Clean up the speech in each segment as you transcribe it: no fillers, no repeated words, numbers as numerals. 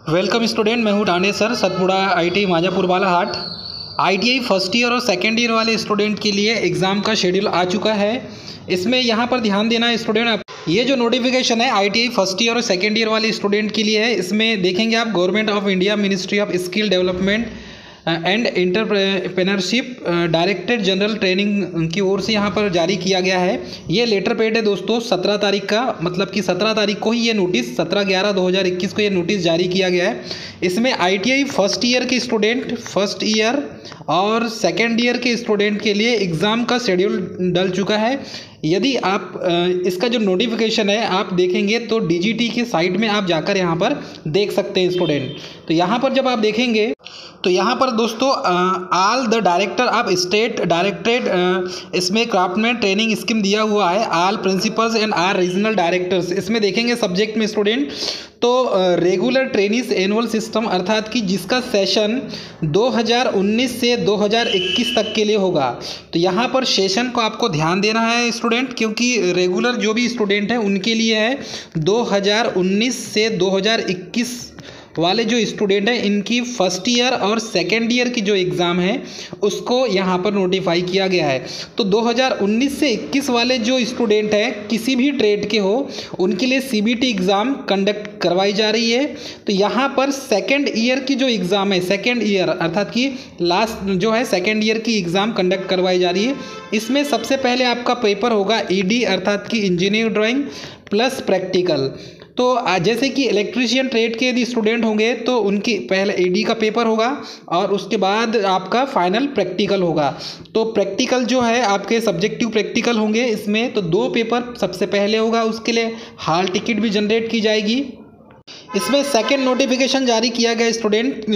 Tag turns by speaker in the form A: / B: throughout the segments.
A: Welcome student, मैं हूँ Thane sir, Satpura ITI Majapur Balahat. ITI first year और सेकेंड ईयर वाले स्टूडेंट के लिए एग्ज़ाम का शेड्यूल आ चुका है। इसमें यहाँ पर ध्यान देना है स्टूडेंट, आप ये जो नोटिफिकेशन है आईटीआई फर्स्ट ईयर और सेकेंड ईयर वाले स्टूडेंट के लिए है। इसमें देखेंगे आप government of India ministry of skill development and entrepreneurship directorate general training की ओर से यहाँ पर जारी किया गया है। ये लेटर पेड है दोस्तों 17 तारीख का, मतलब कि 17 तारीख को ही ये नोटिस 17/11/2021 को ये नोटिस जारी किया गया है। इसमें आईटीआई फर्स्ट ईयर के स्टूडेंट, फर्स्ट ईयर और सेकेंड ईयर के स्टूडेंट के लिए एग्ज़ाम का शेड्यूल डल चुका है। यदि आप इसका जो नोटिफिकेशन है आप देखेंगे तो डीजीटी की साइट में आप जाकर यहाँ पर देख सकते हैं स्टूडेंट। तो यहाँ पर जब आप देखेंगे तो यहाँ पर दोस्तों all the director of state directorate इसमें क्राफ्टमैन ट्रेनिंग स्कीम दिया हुआ है। All principals and R regional directors इसमें देखेंगे सब्जेक्ट में स्टूडेंट। तो रेगुलर ट्रेनिस एनुअल सिस्टम अर्थात कि जिसका सेशन 2019 से 2021 तक के लिए होगा। तो यहाँ पर सेशन को आपको ध्यान देना है स्टूडेंट, क्योंकि रेगुलर जो भी स्टूडेंट हैं उनके लिए है 2019 से 2021 वाले जो स्टूडेंट हैं इनकी फर्स्ट ईयर और सेकेंड ईयर की जो एग्ज़ाम है उसको यहाँ पर नोटिफाई किया गया है। तो 2019 से 21 वाले जो स्टूडेंट हैं किसी भी ट्रेड के हो उनके लिए सीबीटी एग्ज़ाम कंडक्ट करवाई जा रही है। तो यहाँ पर सेकेंड ईयर की जो एग्ज़ाम है, सेकेंड ईयर अर्थात कि लास्ट जो है सेकेंड ईयर की एग्ज़ाम कंडक्ट करवाई जा रही है। इसमें सबसे पहले आपका पेपर होगा ईडी अर्थात कि इंजीनियरिंग ड्राइंग प्लस प्रैक्टिकल। तो जैसे कि इलेक्ट्रीशियन ट्रेड के यदि स्टूडेंट होंगे तो उनकी पहले ईडी का पेपर होगा और उसके बाद आपका फाइनल प्रैक्टिकल होगा। तो प्रैक्टिकल जो है आपके सब्जेक्टिव प्रैक्टिकल होंगे इसमें, तो 2 पेपर सबसे पहले होगा, उसके लिए हॉल टिकट भी जनरेट की जाएगी। इसमें सेकेंड नोटिफिकेशन जारी किया गया student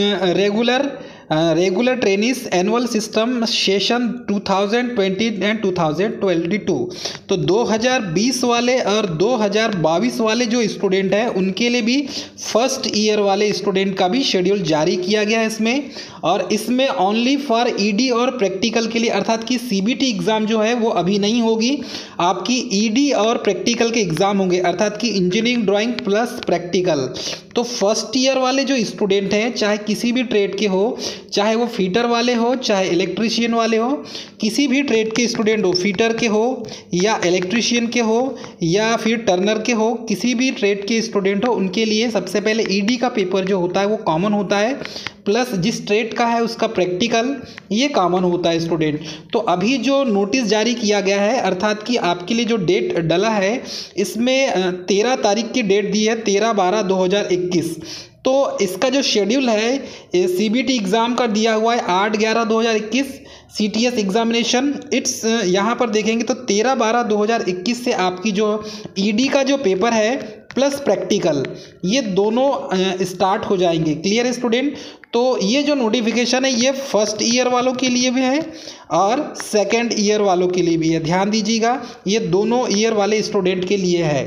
A: regular trainees annual system session 2020 and 2022। तो 2020 वाले और 2022 वाले जो स्टूडेंट हैं उनके लिए भी फर्स्ट ईयर वाले स्टूडेंट का भी शेड्यूल जारी किया गया है इसमें। और इसमें ओनली फॉर ईडी और प्रैक्टिकल के लिए अर्थात कि सीबीटी एग्ज़ाम जो है वो अभी नहीं होगी, आपकी ईडी और प्रैक्टिकल के एग्ज़ाम होंगे अर्थात कि इंजीनियरिंग ड्राइंग प्लस प्रैक्टिकल। तो फर्स्ट ईयर वाले जो स्टूडेंट हैं चाहे किसी भी ट्रेड के हो, चाहे वो फीटर वाले हो चाहे इलेक्ट्रीशियन वाले हो, किसी भी ट्रेड के स्टूडेंट हो, फीटर के हो या इलेक्ट्रीशियन के हो या फिर टर्नर के हो, किसी भी ट्रेड के स्टूडेंट हो उनके लिए सबसे पहले ईडी का पेपर जो होता है वो कॉमन होता है, प्लस जिस ट्रेड का है उसका प्रैक्टिकल ये कॉमन होता है स्टूडेंट। तो अभी जो नोटिस जारी किया गया है अर्थात कि आपके लिए जो डेट डला है इसमें 13 तारीख की डेट दी है 13/12/2021। तो इसका जो शेड्यूल है सीबीटी एग्ज़ाम का दिया हुआ है 8/11/2021। सीटीएस एग्जामिनेशन इट्स यहाँ पर देखेंगे तो 13/12/2021 से आपकी जो ईडी का जो पेपर है प्लस प्रैक्टिकल ये दोनों स्टार्ट हो जाएंगे। क्लियर है स्टूडेंट? तो ये जो नोटिफिकेशन है ये फर्स्ट ईयर वालों के लिए भी है और सेकेंड ईयर वालों के लिए भी है। ध्यान दीजिएगा, ये दोनों ईयर वाले स्टूडेंट के लिए है।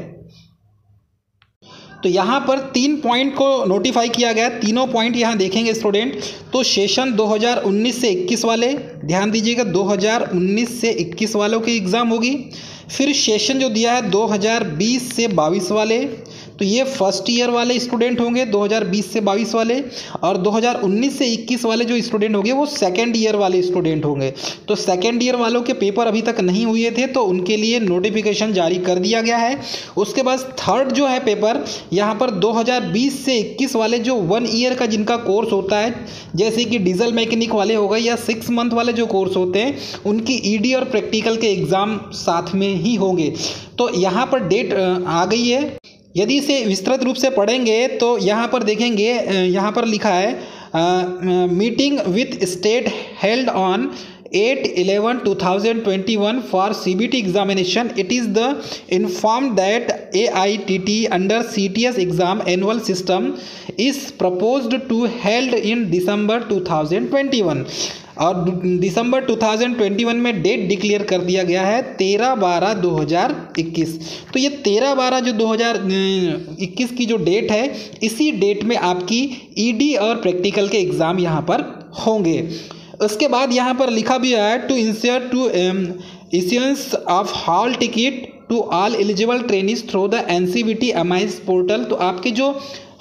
A: तो यहाँ पर 3 पॉइंट को नोटिफाई किया गया, तीनों पॉइंट यहाँ देखेंगे स्टूडेंट। तो सेशन 2019 से 21 वाले, ध्यान दीजिएगा 2019 से 21 वालों की एग्ज़ाम होगी। फिर सेशन जो दिया है 2020 से 22 वाले, तो ये फर्स्ट ईयर वाले स्टूडेंट होंगे 2020 से 22 वाले, और 2019 से 21 वाले जो स्टूडेंट होंगे वो सेकेंड ईयर वाले स्टूडेंट होंगे। तो सेकेंड ईयर वालों के पेपर अभी तक नहीं हुए थे तो उनके लिए नोटिफिकेशन जारी कर दिया गया है। उसके बाद थर्ड जो है पेपर यहाँ पर 2020 से 21 वाले जो 1 ईयर का जिनका कोर्स होता है, जैसे कि डीजल मैकेनिक वाले हो गए या 6 मंथ वाले जो कोर्स होते हैं उनकी ईडी और प्रैक्टिकल के एग्ज़ाम साथ में ही होंगे। तो यहाँ पर डेट आ गई है। यदि इसे विस्तृत रूप से पढ़ेंगे तो यहाँ पर देखेंगे, यहाँ पर लिखा है meeting with state held on 8/11/2021 for CBT examination. It is the informed that AITT under CTS exam annual system is proposed to held in December 2021 और दिसंबर 2021 में डेट डिक्लेयर कर दिया गया है 13/12/2021। तो ये 13/12 जो 2021 की जो डेट है इसी डेट में आपकी ईडी और प्रैक्टिकल के एग्ज़ाम यहाँ पर होंगे। उसके बाद यहाँ पर लिखा भी है to ensure to issuance of hall ticket to all eligible trainees through the NCVT MIS portal. तो आपके जो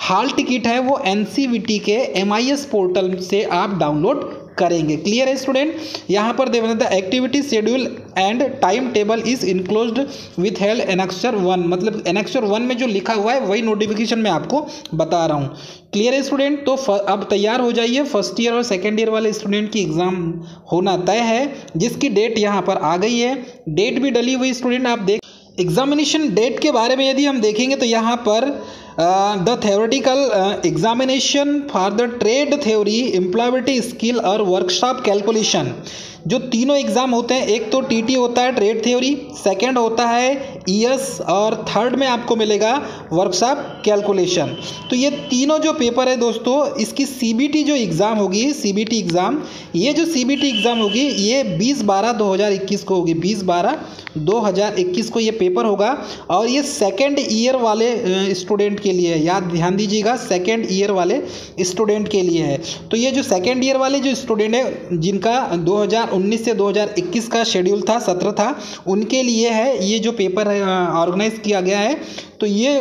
A: हॉल टिकट है वो NCVT के MIS पोर्टल से आप डाउनलोड करेंगे। क्लियर है स्टूडेंट। यहाँ पर देखना the activity schedule and time table is enclosed with held annexure 1, मतलब एनेक्सर 1 में जो लिखा हुआ है वही नोटिफिकेशन मैं आपको बता रहा हूँ। क्लियर है स्टूडेंट। तो अब तैयार हो जाइए, फर्स्ट ईयर और सेकेंड ईयर वाले स्टूडेंट की एग्जाम होना तय है, जिसकी डेट यहाँ पर आ गई है, डेट भी डली हुई स्टूडेंट आप देख। एग्जामिनेशन डेट के बारे में यदि हम देखेंगे तो यहाँ पर the theoretical examination for the trade theory employability skill और वर्कशॉप कैलकुलेशन, जो तीनों एग्ज़ाम होते हैं, एक तो TT होता है ट्रेड थ्योरी, सेकंड होता है ES और थर्ड में आपको मिलेगा वर्कशॉप कैलकुलेशन। तो ये तीनों जो पेपर है दोस्तों, इसकी CBT जो एग्ज़ाम होगी, CBT एग्ज़ाम, ये जो CBT एग्ज़ाम होगी ये 20/12/2021 को होगी, 20/12/2021 को ये पेपर होगा। और ये सेकेंड ईयर वाले स्टूडेंट के लिए, याद ध्यान दीजिएगा, सेकेंड ईयर वाले स्टूडेंट के लिए है। तो ये जो सेकेंड ईयर वाले जो स्टूडेंट है जिनका 2019 से 2021 का शेड्यूल था, सत्र था, उनके लिए है ये जो पेपर ऑर्गेनाइज किया गया है। तो ये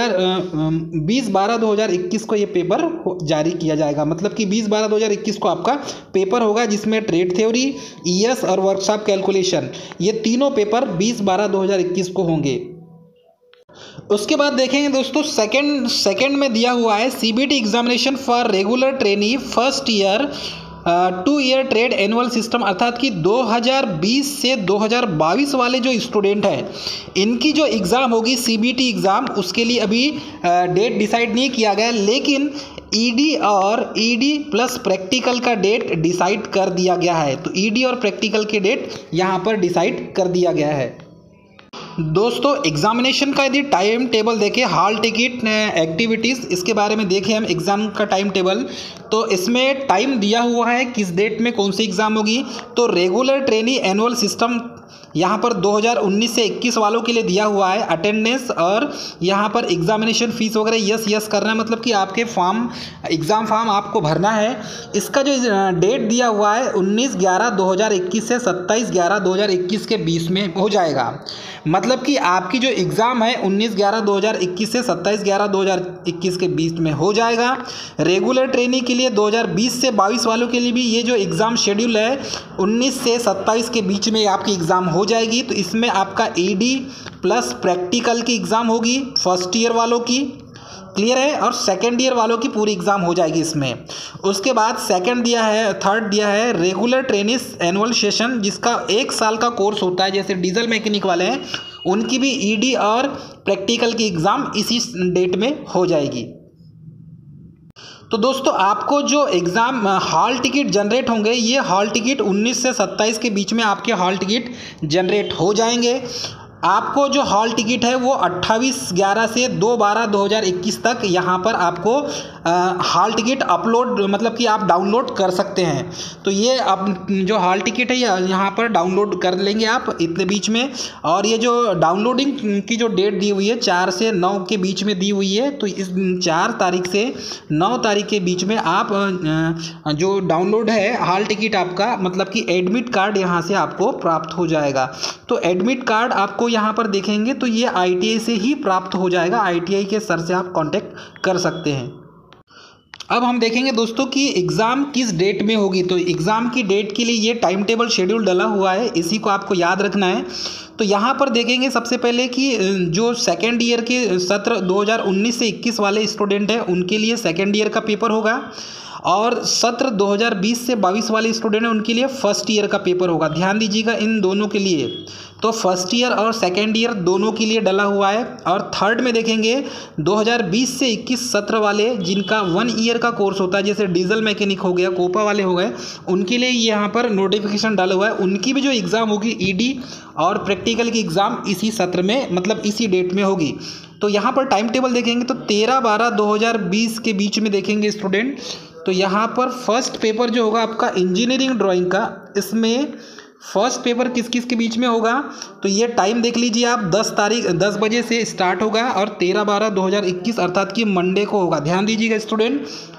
A: 20/12/2021 को ये पेपर जारी किया जाएगा, मतलब कि 20/12/2021 को आपका पेपर होगा, जिसमें ट्रेड थ्योरी, ES और वर्कशॉप कैलकुलेशन, ये तीनों पेपर 20/12/2021 को होंगे। उसके बाद देखेंगे दोस्तों, सेकंड में दिया हुआ है CBT examination for regular trainee first year 2 year trade annual system, अर्थात कि 2020 से 2022 वाले जो स्टूडेंट हैं इनकी जो एग्ज़ाम होगी CBT एग्ज़ाम, उसके लिए अभी डेट डिसाइड नहीं किया गया, लेकिन ED और ED प्लस प्रैक्टिकल का डेट डिसाइड कर दिया गया है। तो ED और प्रैक्टिकल के डेट यहाँ पर डिसाइड कर दिया गया है। दोस्तों एग्जामिनेशन का यदि टाइम टेबल देखें, हॉल टिकट, एक्टिविटीज़, इसके बारे में देखें हम एग्ज़ाम का टाइम टेबल, तो इसमें टाइम दिया हुआ है किस डेट में कौन सी एग्ज़ाम होगी। तो रेगुलर ट्रेनी एनुअल सिस्टम यहाँ पर 2019 से 21 वालों के लिए दिया हुआ है, अटेंडेंस और यहाँ पर एग्जामिनेशन फ़ीस वगैरह यस करना है, मतलब कि आपके एग्ज़ाम फॉर्म आपको भरना है। इसका जो डेट दिया हुआ है 19/11/2021 से 27/11/2021 के बीच में हो जाएगा, मतलब कि आपकी जो एग्ज़ाम है 19/11/2021 से 27/11/2021 के बीच में हो जाएगा। रेगुलर ट्रेनी के लिए 2020 से 22 वालों के लिए भी ये जो एग्ज़ाम शेड्यूल है 19 से 27 के बीच में आपकी एग्ज़ाम हो जाएगी। तो इसमें आपका ED प्लस प्रैक्टिकल की एग्ज़ाम होगी फर्स्ट ईयर वालों की, क्लियर है, और सेकेंड ईयर वालों की पूरी एग्ज़ाम हो जाएगी इसमें। उसके बाद थर्ड दिया है रेगुलर ट्रेनिस एनुअल सेशन, जिसका 1 साल का कोर्स होता है, जैसे डीजल मैकेनिक वाले हैं उनकी भी ED और प्रैक्टिकल की एग्ज़ाम इसी डेट में हो जाएगी। तो दोस्तों आपको जो एग्ज़ाम हॉल टिकट जनरेट होंगे, ये हॉल टिकट 19 से 27 के बीच में आपके हॉल टिकट जनरेट हो जाएंगे। आपको जो हॉल टिकट है वो 28/11 से 2/12/2021 तक यहाँ पर आपको हॉल टिकट अपलोड, मतलब कि आप डाउनलोड कर सकते हैं। तो ये अब जो हॉल टिकट है यहाँ पर डाउनलोड कर लेंगे आप इतने बीच में। और ये जो डाउनलोडिंग की जो डेट दी हुई है 4 से 9 के बीच में दी हुई है, तो इस 4 तारीख से 9 तारीख के बीच में आप जो डाउनलोड है हॉल टिकट आपका, मतलब कि एडमिट कार्ड यहाँ से आपको प्राप्त हो जाएगा। तो एडमिट कार्ड आपको यहाँ पर देखेंगे तो ये ITI से ही प्राप्त हो जाएगा, ITI के सर से आप कांटेक्ट कर सकते हैं। अब हम देखेंगे दोस्तों कि एग्ज़ाम किस डेट में होगी। तो एग्ज़ाम की डेट के लिए ये टाइम टेबल शेड्यूल डला हुआ है, इसी को आपको याद रखना है। तो यहाँ पर देखेंगे सबसे पहले कि जो सेकेंड ईयर के सत्र 2019 से 21 वाले स्टूडेंट हैं उनके लिए सेकेंड ईयर का पेपर होगा, और सत्र 2020 से 22 वाले स्टूडेंट हैं उनके लिए फर्स्ट ईयर का पेपर होगा। ध्यान दीजिएगा इन दोनों के लिए, तो फर्स्ट ईयर और सेकेंड ईयर दोनों के लिए डला हुआ है। और थर्ड में देखेंगे 2020 से 21 सत्र वाले जिनका 1 ईयर का कोर्स होता है, जैसे डीजल मैकेनिक हो गया, कोपा वाले हो गए, उनके लिए यहाँ पर नोटिफिकेशन डाला हुआ है। उनकी भी जो एग्ज़ाम होगी ED और प्रैक्टिकल की एग्ज़ाम इसी सत्र में, मतलब इसी डेट में होगी। तो यहाँ पर टाइम टेबल देखेंगे तो 13/12/2020 के बीच में देखेंगे स्टूडेंट। तो यहाँ पर फर्स्ट पेपर जो होगा आपका इंजीनियरिंग ड्राइंग का, इसमें फर्स्ट पेपर किस किस के बीच में होगा, तो ये टाइम देख लीजिए आप, 10 बजे से स्टार्ट होगा और 13/12/2021 अर्थात कि मंडे को होगा। ध्यान दीजिएगा स्टूडेंट,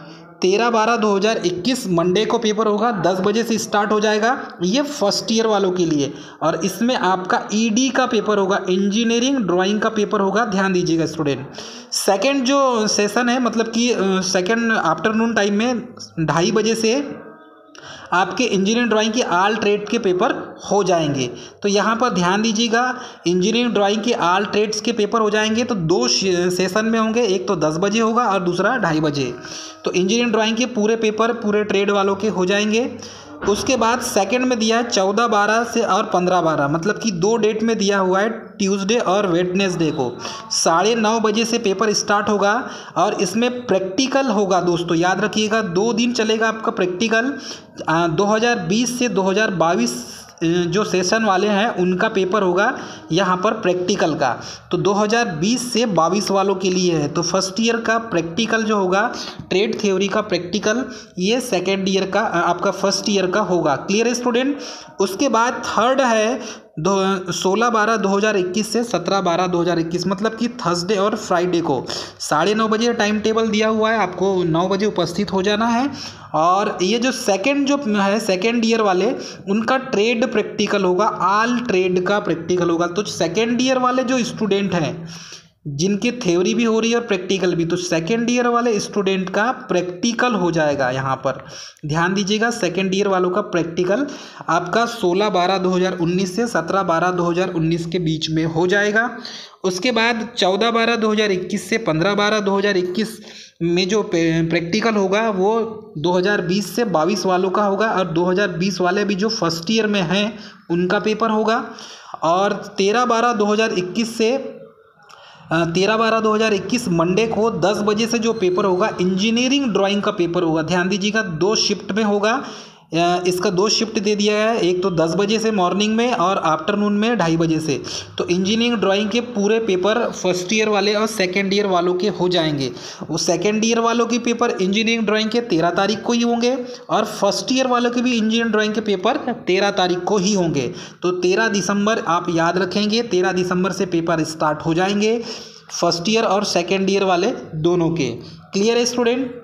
A: 13/12/2021 मंडे को पेपर होगा, 10 बजे से स्टार्ट हो जाएगा। ये फर्स्ट ईयर वालों के लिए। और इसमें आपका ईडी का पेपर होगा, इंजीनियरिंग ड्राइंग का पेपर होगा, ध्यान दीजिएगा स्टूडेंट। सेकंड जो सेशन है मतलब कि सेकंड आफ्टरनून टाइम में 2:30 बजे से आपके इंजीनियरिंग ड्राइंग के ऑल ट्रेड के पेपर हो जाएंगे। तो यहाँ पर ध्यान दीजिएगा, इंजीनियरिंग ड्राइंग के ऑल ट्रेड्स के पेपर हो जाएंगे तो 2 सेशन में होंगे, एक तो 10 बजे होगा और दूसरा 2:30 बजे। तो इंजीनियरिंग ड्राइंग के पूरे पेपर पूरे ट्रेड वालों के हो जाएंगे। उसके बाद सेकंड में दिया है 14/12 से और 15/12, मतलब कि 2 डेट में दिया हुआ है, ट्यूसडे और वेडनेसडे को 9:30 बजे से पेपर स्टार्ट होगा। और इसमें प्रैक्टिकल होगा दोस्तों, याद रखिएगा 2 दिन चलेगा आपका प्रैक्टिकल। 2020 से 2022 जो सेशन वाले हैं उनका पेपर होगा यहाँ पर प्रैक्टिकल का। तो 2020 से 22 वालों के लिए है। तो फर्स्ट ईयर का प्रैक्टिकल जो होगा ट्रेड थ्योरी का प्रैक्टिकल, ये सेकेंड ईयर का आपका फर्स्ट ईयर का होगा। क्लियर है स्टूडेंट। उसके बाद थर्ड है 16/12/2021 से 17/12/2021, मतलब कि थर्सडे और फ्राइडे को 9:30 बजे टाइम टेबल दिया हुआ है, आपको 9 बजे उपस्थित हो जाना है। और ये जो सेकंड जो है सेकंड ईयर वाले उनका ट्रेड प्रैक्टिकल होगा, ऑल ट्रेड का प्रैक्टिकल होगा। तो सेकंड ईयर वाले जो स्टूडेंट हैं जिनकी थ्योरी भी हो रही है और प्रैक्टिकल भी, तो सेकेंड ईयर वाले स्टूडेंट का प्रैक्टिकल हो जाएगा। यहाँ पर ध्यान दीजिएगा, सेकेंड ईयर वालों का प्रैक्टिकल आपका 16/12/2019 से 17/12/2019 के बीच में हो जाएगा। उसके बाद 14/12/2021 से 15/12/2021 में जो प्रैक्टिकल होगा वो 2020 से 22 वालों का होगा। और 2020 वाले भी जो फर्स्ट ईयर में हैं उनका पेपर होगा। और 13/12/2021 से 13/12/2021 मंडे को 10 बजे से जो पेपर होगा इंजीनियरिंग ड्राइंग का पेपर होगा। ध्यान दीजिएगा 2 शिफ्ट में होगा, इसका 2 शिफ्ट दे दिया है, एक तो 10 बजे से मॉर्निंग में और आफ्टरनून में 2:30 बजे से। तो इंजीनियरिंग ड्राइंग के पूरे पेपर फर्स्ट ईयर वाले और सेकेंड ईयर वालों के हो जाएंगे। वो सेकेंड ईयर वालों के पेपर इंजीनियरिंग ड्राइंग के 13 तारीख को ही होंगे और फर्स्ट ईयर वालों के भी इंजीनियरिंग ड्राइंग के पेपर 13 तारीख को ही होंगे। तो 13 दिसंबर आप याद रखेंगे, 13 दिसंबर से पेपर स्टार्ट हो जाएंगे फर्स्ट ईयर और सेकेंड ईयर वाले दोनों के। क्लियर है स्टूडेंट।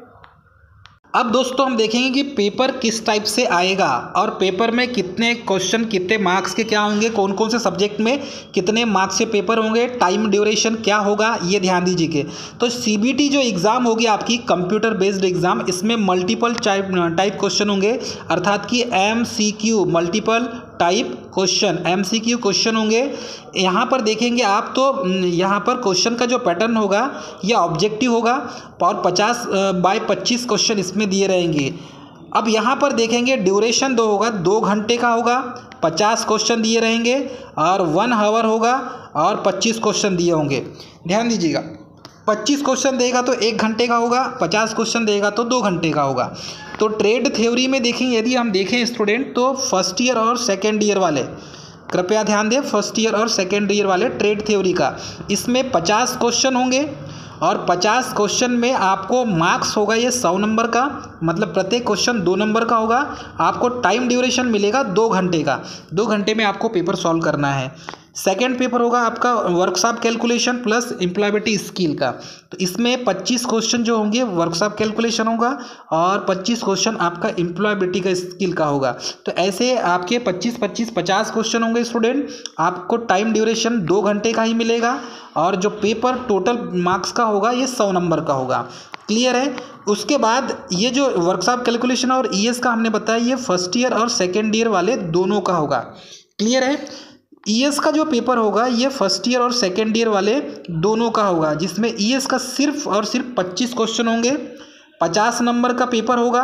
A: अब दोस्तों हम देखेंगे कि पेपर किस टाइप से आएगा और पेपर में कितने क्वेश्चन कितने मार्क्स के क्या होंगे, कौन कौन से सब्जेक्ट में कितने मार्क्स के पेपर होंगे, टाइम ड्यूरेशन क्या होगा, ये ध्यान दीजिए। तो सीबीटी जो एग्ज़ाम होगी आपकी कंप्यूटर बेस्ड एग्ज़ाम, इसमें मल्टीपल टाइप क्वेश्चन होंगे, अर्थात कि MCQ multiple type question MCQ question होंगे। यहाँ पर देखेंगे आप तो यहाँ पर क्वेश्चन का जो पैटर्न होगा ये ऑब्जेक्टिव होगा और 50/25 क्वेश्चन इसमें दिए रहेंगे। अब यहाँ पर देखेंगे ड्यूरेशन 2 होगा, 2 घंटे का होगा, 50 क्वेश्चन दिए रहेंगे और 1 आवर होगा और 25 क्वेश्चन दिए होंगे। ध्यान दीजिएगा 25 क्वेश्चन देगा तो 1 घंटे का होगा, 50 क्वेश्चन देगा तो 2 घंटे का होगा। तो ट्रेड थ्योरी में देखेंगे, यदि हम देखें स्टूडेंट तो फर्स्ट ईयर और सेकेंड ईयर वाले कृपया ध्यान दें, फर्स्ट ईयर और सेकेंड ईयर वाले ट्रेड थ्योरी का इसमें 50 क्वेश्चन होंगे और 50 क्वेश्चन में आपको मार्क्स होगा ये 100 नंबर का, मतलब प्रत्येक क्वेश्चन 2 नंबर का होगा। आपको टाइम ड्यूरेशन मिलेगा 2 घंटे का, 2 घंटे में आपको पेपर सॉल्व करना है। सेकेंड पेपर होगा आपका workshop calculation plus employability skill का। तो इसमें 25 क्वेश्चन जो होंगे वर्कशॉप कैलकुलेशन होगा और 25 क्वेश्चन आपका एम्प्लॉयबिलिटी का स्किल का होगा। तो ऐसे आपके 25-25-50 क्वेश्चन होंगे स्टूडेंट। आपको टाइम ड्यूरेशन 2 घंटे का ही मिलेगा और जो पेपर टोटल मार्क्स का होगा ये 100 नंबर का होगा। क्लियर है। उसके बाद ये जो वर्कशॉप कैलकुलेशन और ES का हमने बताया ये फर्स्ट ईयर और सेकेंड ईयर वाले दोनों का होगा। क्लियर है। ES का जो पेपर होगा ये फर्स्ट ईयर और सेकेंड ईयर वाले दोनों का होगा, जिसमें ES का सिर्फ और सिर्फ 25 क्वेश्चन होंगे, 50 नंबर का पेपर होगा,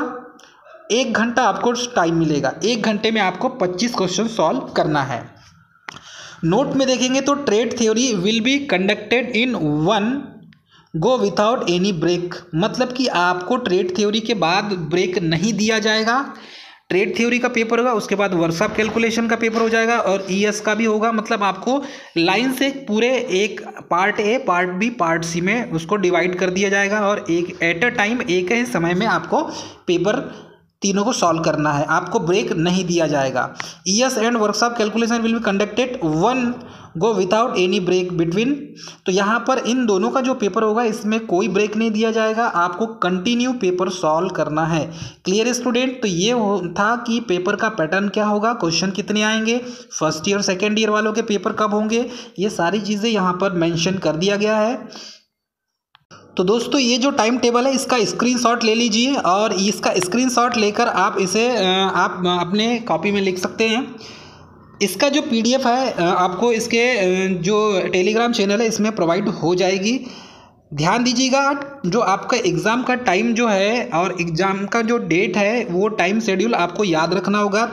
A: 1 घंटा आपको टाइम मिलेगा, 1 घंटे में आपको 25 क्वेश्चन सॉल्व करना है। नोट में देखेंगे तो trade theory will be conducted in 1 go without any break, मतलब कि आपको ट्रेड थ्योरी के बाद ब्रेक नहीं दिया जाएगा। ट्रेड थ्योरी का पेपर होगा, उसके बाद वर्कशॉप कैलकुलेशन का पेपर हो जाएगा और ES का भी होगा, मतलब आपको लाइन से पूरे एक part A part B part C में उसको डिवाइड कर दिया जाएगा और एक एट अ टाइम एक ही समय में आपको पेपर तीनों को सॉल्व करना है, आपको ब्रेक नहीं दिया जाएगा। ES and workshop calculation will be conducted 1 go without any break between. तो यहाँ पर इन दोनों का जो पेपर होगा इसमें कोई ब्रेक नहीं दिया जाएगा, आपको कंटिन्यू पेपर सॉल्व करना है। Clear student? तो ये था कि पेपर का पैटर्न क्या होगा, क्वेश्चन कितने आएंगे, फर्स्ट ईयर सेकेंड ईयर वालों के पेपर कब होंगे, ये सारी चीज़ें यहाँ पर मेंशन कर दिया गया है। तो दोस्तों ये जो टाइम टेबल है इसका स्क्रीनशॉट ले लीजिए और इसका स्क्रीनशॉट लेकर आप इसे आप अपने कॉपी में लिख सकते हैं। इसका जो PDF है आपको इसके जो टेलीग्राम चैनल है इसमें प्रोवाइड हो जाएगी। ध्यान दीजिएगा, जो आपका एग्ज़ाम का टाइम जो है और एग्ज़ाम का जो डेट है वो टाइम शेड्यूल आपको याद रखना होगा।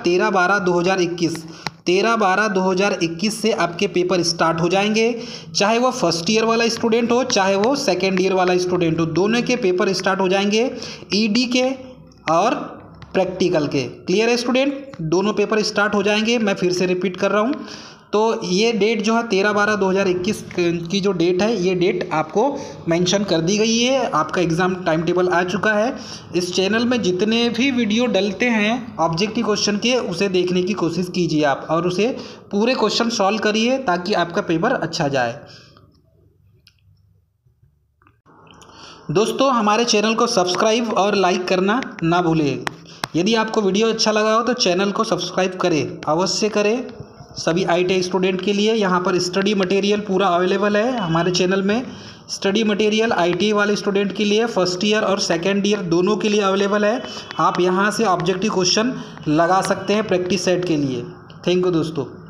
A: 13/12/2021 से आपके पेपर स्टार्ट हो जाएंगे, चाहे वो फर्स्ट ईयर वाला स्टूडेंट हो चाहे वो सेकेंड ईयर वाला स्टूडेंट हो, दोनों के पेपर स्टार्ट हो जाएंगे, ED के और प्रैक्टिकल के। क्लियर है स्टूडेंट? दोनों पेपर स्टार्ट हो जाएंगे। मैं फिर से रिपीट कर रहा हूँ, तो ये डेट जो है 13/12/2021 की जो डेट है ये डेट आपको मेंशन कर दी गई है। आपका एग्ज़ाम टाइम टेबल आ चुका है। इस चैनल में जितने भी वीडियो डलते हैं ऑब्जेक्टिव क्वेश्चन के उसे देखने की कोशिश कीजिए आप, और उसे पूरे क्वेश्चन सॉल्व करिए ताकि आपका पेपर अच्छा जाए। दोस्तों हमारे चैनल को सब्सक्राइब और लाइक करना ना भूलें। यदि आपको वीडियो अच्छा लगा हो तो चैनल को सब्सक्राइब करें, अवश्य करें। सभी ITI स्टूडेंट के लिए यहाँ पर स्टडी मटेरियल पूरा अवेलेबल है हमारे चैनल में। स्टडी मटेरियल ITI वाले स्टूडेंट के लिए फर्स्ट ईयर और सेकेंड ईयर दोनों के लिए अवेलेबल है। आप यहाँ से ऑब्जेक्टिव क्वेश्चन लगा सकते हैं प्रैक्टिस सेट के लिए। थैंक यू दोस्तों।